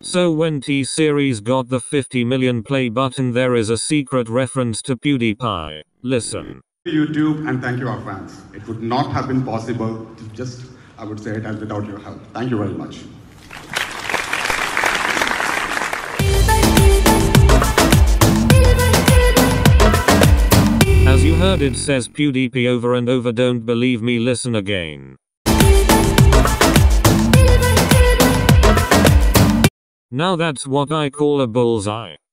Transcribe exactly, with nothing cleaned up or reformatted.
So when T-Series got the fifty million play button, there is a secret reference to Pewdiepie. Listen. YouTube, and thank you our fans. It would not have been possible to just, I would say it as without your help. Thank you very much. As you heard, it says Pewdiepie over and over. Don't believe me? Listen again. Now that's what I call a bullseye.